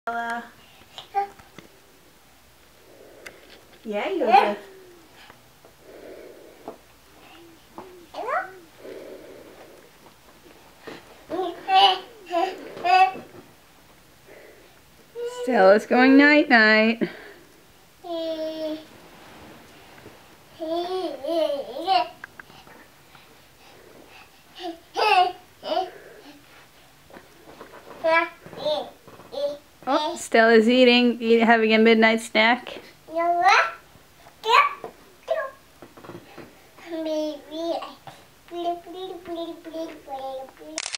Yeah, you have Stella's going night-night. Oh, Stella's having a midnight snack. Baby.